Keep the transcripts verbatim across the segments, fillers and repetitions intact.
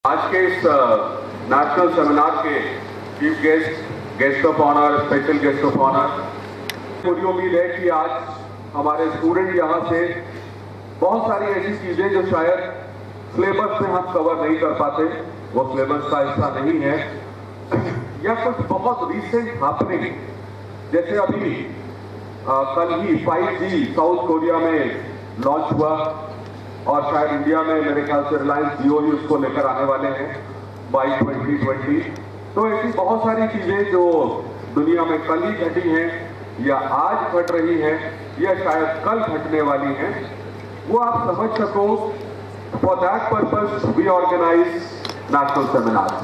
आज के इस नेशनल सेमिनार के chief guest, guest of honour, special guest of honour, पूरी उम्मीद है कि आज हमारे स्टूडेंट यहाँ से बहुत सारी ऐसी चीजें जो शायद सिलेबस में हम कवर नहीं कर पाते, वो सिलेबस का हिस्सा नहीं है, या कुछ बहुत रिसेंट हैपनिंग, जैसे अभी आ, कल ही फाइव जी साउथ कोरिया में लॉन्च हुआ और शायद इंडिया में मेरे ख्याल से रिलायंस जियो ही उसको लेकर आने वाले हैं बाई ट्वेंटी ट्वेंटी। तो ऐसी बहुत सारी चीजें जो दुनिया में कल ही घटी हैं या आज घट रही हैं या शायद कल घटने वाली हैं, वो आप समझ सको। For that purpose we organise national seminar.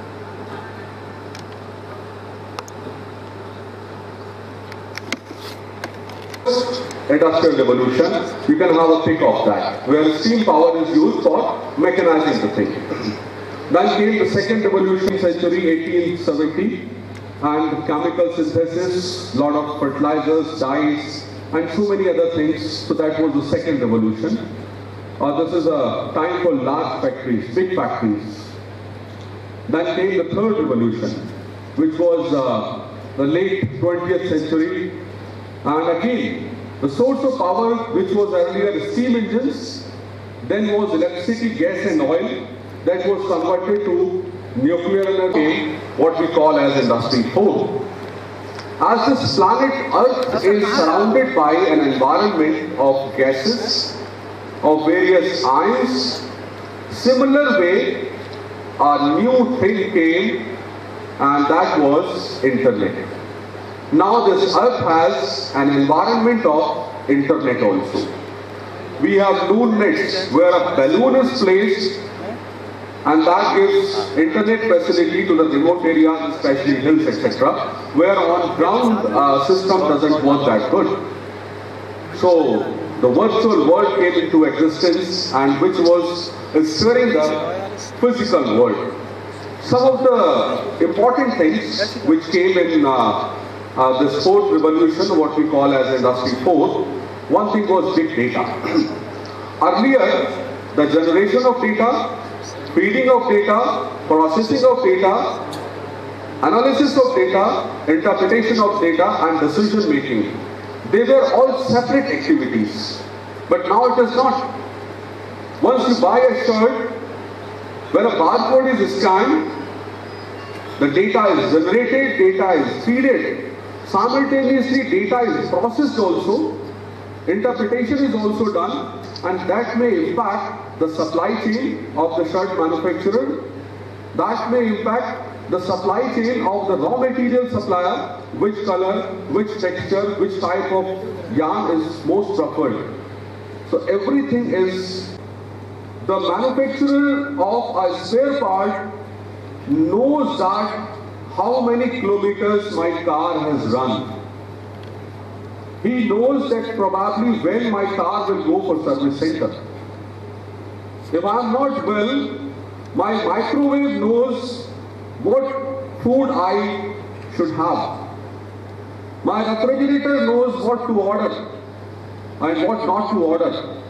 Industrial revolution, you can have a pick of that, where steam power is used for mechanizing the thing. Then came the second revolution century, eighteen seventy, and chemical synthesis, lot of fertilizers, dyes, and so many other things. So that was the second revolution. Uh, this is a time for large factories, big factories. Then came the third revolution, which was uh, the late twentieth century. And again, the source of power, which was earlier steam engines, then was electricity, gas and oil, that was converted to nuclear energy, what we call as Industry four. As this planet Earth is surrounded by an environment of gases, of various ions, similar way, a new thing came, and that was internet. Now this Earth has an environment of internet also. We have loon nets where a balloon is placed, and that gives internet facility to the remote areas, especially hills, et cetera, where on ground uh, system doesn't work that good. So the virtual world came into existence, and which was stirring the physical world. Some of the important things which came in uh, Uh, this fourth revolution, what we call as Industry four, one thing was big data. Earlier, the generation of data, feeding of data, processing of data, analysis of data, interpretation of data, and decision making, they were all separate activities. But now it is not. Once you buy a shirt, when a barcode is scanned, the data is generated, data is fed. Simultaneously, data is processed also, interpretation is also done, and that may impact the supply chain of the shirt manufacturer. That may impact the supply chain of the raw material supplier, which color, which texture, which type of yarn is most preferred. So everything is, the manufacturer of a spare part knows that how many kilometers my car has run. He knows that probably when my car will go for service center. If I am not well, my microwave knows what food I should have. My refrigerator knows what to order and what not to order.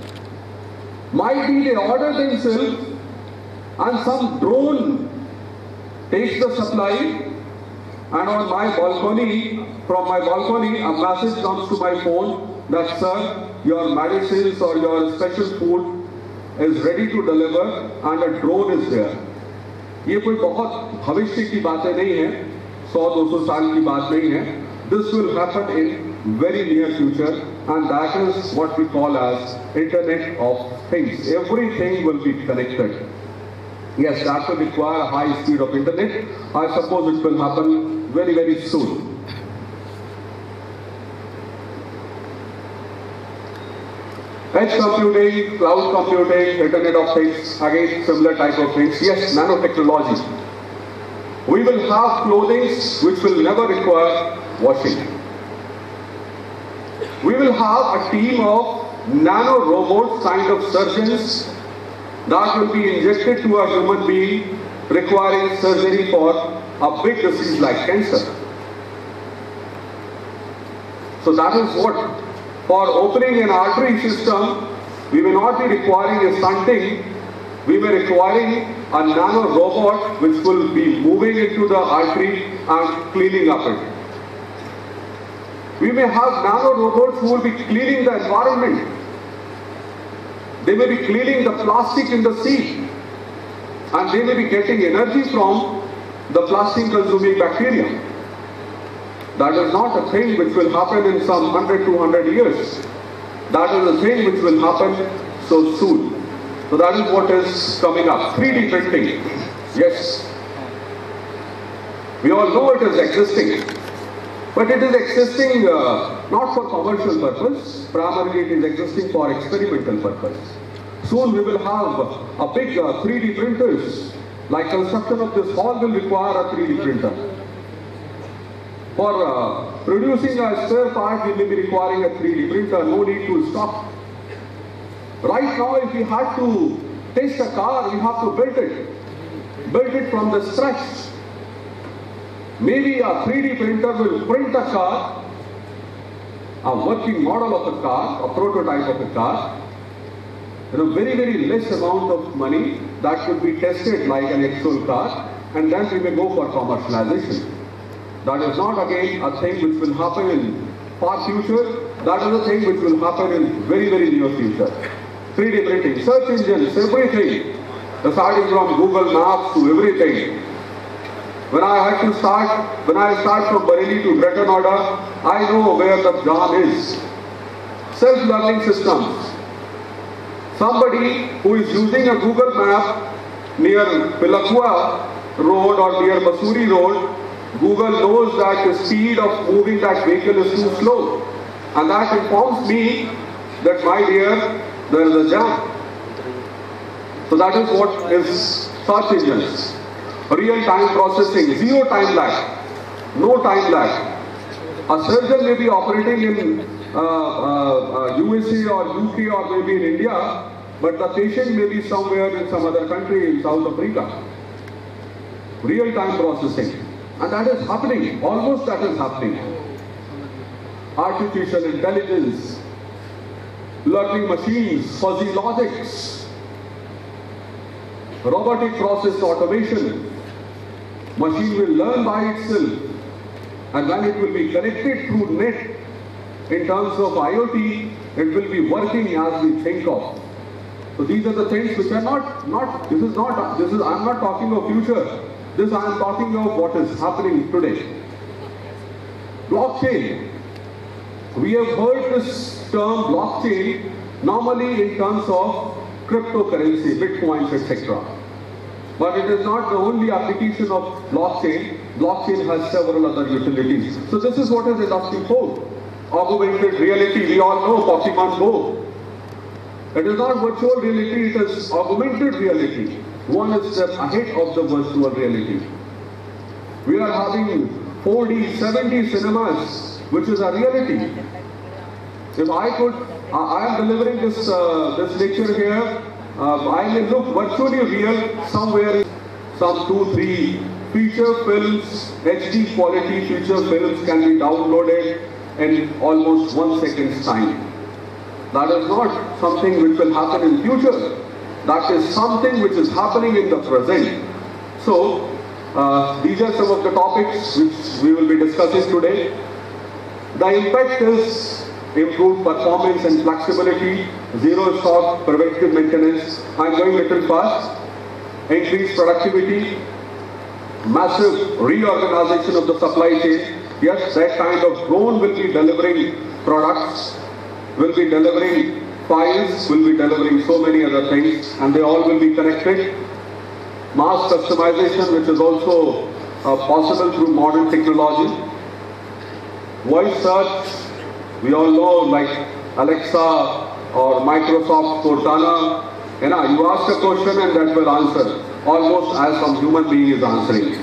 Might be they order themselves and some drone takes the supply, and on my balcony, from my balcony, a message comes to my phone that, sir, your medicines or your special food is ready to deliver and a drone is there. ये कोई बहुत भविष्य की बातें नहीं है, सौ दो सौ साल की बात नहीं है. This will happen in very near future, and that is what we call as Internet of Things. Everything will be connected. Yes, that will require a high speed of internet. I suppose it will happen very, very soon. Edge computing, cloud computing, Internet of Things, again similar type of things. Yes, nanotechnology. We will have clothing which will never require washing. We will have a team of nano robots, kind of surgeons, that will be injected to a human being requiring surgery for a big disease like cancer. So that is what, for opening an artery system, we will not be requiring a shunting, We may requiring a nano robot which will be moving into the artery and cleaning up it. We may have nano robots who will be cleaning the environment. They may be cleaning the plastic in the sea, and they may be getting energy from the plastic consuming bacteria. That is not a thing which will happen in some one hundred, two hundred years. That is a thing which will happen so soon. So that is what is coming up. three D printing. Yes. We all know it is existing. But it is existing uh, not for commercial purpose. Primarily it is existing for experimental purpose. Soon we will have a big uh, three D printers. Like construction of this hall will require a three D printer. For uh, producing a spare part, we may be requiring a three D printer. No need to stop. Right now, if we had to test a car, we have to build it. Build it from the scratch. Maybe a three D printer will print a car, a working model of a car, a prototype of a car, in a very, very less amount of money that could be tested like an actual car, and then we may go for commercialization. That is not again a thing which will happen in far future. That is a thing which will happen in very, very near future. three D printing, search engines, everything. Starting from Google Maps to everything. When I had to start, when I start from Bareilly to Greater Noida, I know where the jam is. Self-learning systems. Somebody who is using a Google map near Pilakua Road or near Masuri Road, Google knows that the speed of moving that vehicle is too slow. And that informs me that, my dear, there is a jam. So that is what is search engines. Real-time processing, zero time lag, no time lag. A surgeon may be operating in uh, uh, uh, U S A or U K or maybe in India, but the patient may be somewhere in some other country in South Africa. Real-time processing. And that is happening, almost that is happening. Artificial intelligence, learning machines, fuzzy logics, robotic process automation. Machine will learn by itself, and when it will be connected through net in terms of IoT, it will be working as we think of. So these are the things which are not, not this is not, this is, I'm not talking of future. This I am talking of what is happening today. Blockchain. We have heard this term blockchain normally in terms of cryptocurrency, bitcoins, et cetera. But it is not the only application of blockchain. Blockchain has several other utilities. So this is what is industry four. Augmented reality, we all know Pokemon Go. It is not virtual reality, it is augmented reality. One is step ahead of the virtual reality. We are having four D, seven D cinemas, which is a reality. If I could, uh, I am delivering this, uh, this lecture here, uh, I may look virtually real somewhere, some two, three feature films, H D quality feature films can be downloaded in almost one second's time. That is not something which will happen in future. That is something which is happening in the present. So, uh, these are some of the topics which we will be discussing today. The impact is improved performance and flexibility, zero stock, preventive maintenance. I am going a little fast. Increased productivity, massive reorganization of the supply chain. Yes, that kind of drone will be delivering products, will be delivering files, will be delivering so many other things, and they all will be connected. Mass customization, which is also uh, possible through modern technology. Voice search, we all know, like Alexa or Microsoft Cortana. You know, you ask a question and that will answer, almost as some human being is answering.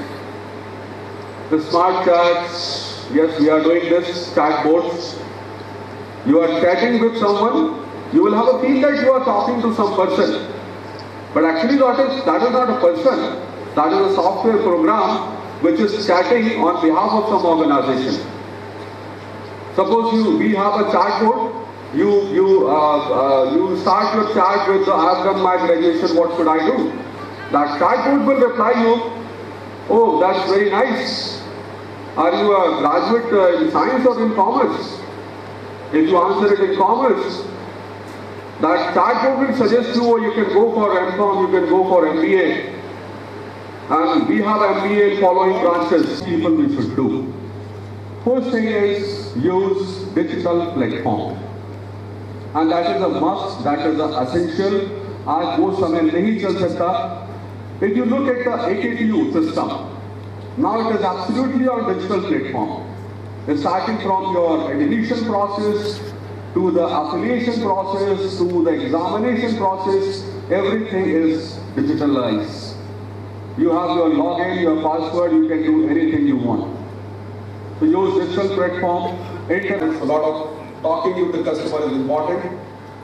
The smart chats, yes, we are doing this, chatbots. You are chatting with someone, you will have a feel that you are talking to some person. But actually that is, that is not a person. That is a software program which is chatting on behalf of some organization. Suppose you, we have a chatbot You, you, uh, uh, you start your chat with, I have done my graduation, what should I do? That chatbot will reply you, oh, that's very nice. Are you a graduate uh, in science or in commerce? If you answer it in commerce, that chatbot will suggest you, oh, you can go for M Com, you can go for M B A. And we have M B A following branches, people we should do. First thing is use digital platform. And that is a must, that is an essential. आज वो समय नहीं चल सकता. If you look at the A K T U system, now it is absolutely on digital platform. Starting from your admission process, to the affiliation process, to the examination process, everything is digitalized. You have your login, your password, you can do anything you want. So use digital platform. Internet, a lot of talking to the customer is important.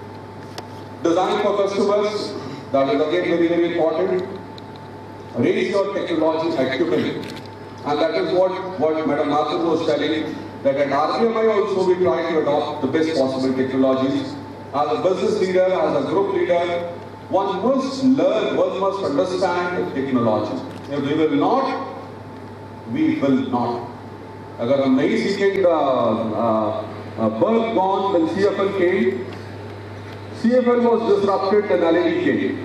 Design for customers, that is again very, very important. Raise your technology acumen. And that is what, what Madam Mathur was telling, that at R B M I also we try to adopt the best possible technologies. As a business leader, as a group leader, one must learn, one must understand the technology. If we will not, we will not. Agar hum nahi seekenge, bulb gone when C F L came, C F L was disrupted and L E D came.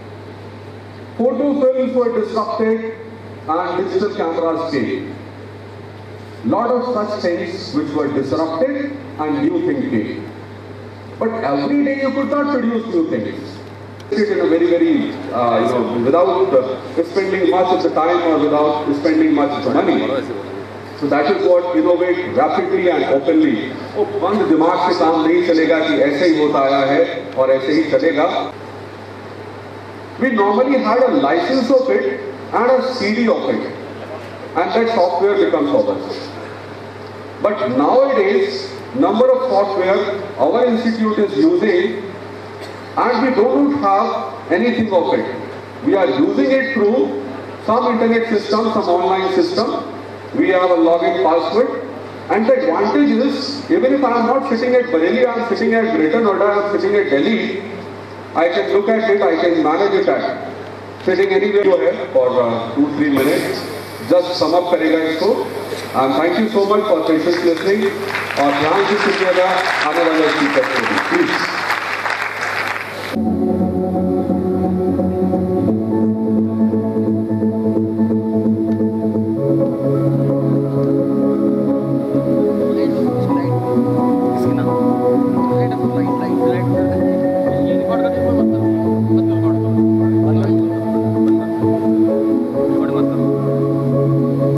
Photo films were disrupted and digital cameras came. Lot of such things which were disrupted and new things came. But every day you could not produce new things. It in a very, very, uh, you know, without uh, spending much of the time or without spending much of the money. So that is what innovate rapidly and openly. वो बंद दिमाग से काम नहीं चलेगा कि ऐसे ही होता आया है और ऐसे ही चलेगा. We normally had a license of it and a C D of it, and that software becomes ours. But nowadays, number of software our institute is using, and we don't have anything of it. We are using it through some internet system, some online system. We have a login password, and the advantage is, even if I am not sitting at Bareilly, I am sitting at Greater Noida, I am sitting at Delhi, I can look at it, I can manage it at sitting anywhere for uh, two, three minutes. Just sum up करेगा इसको. And thank you so much for patiently listening. और ध्यान से सुनिएगा आने वाले speaker को भी. Please. रिकॉर्ड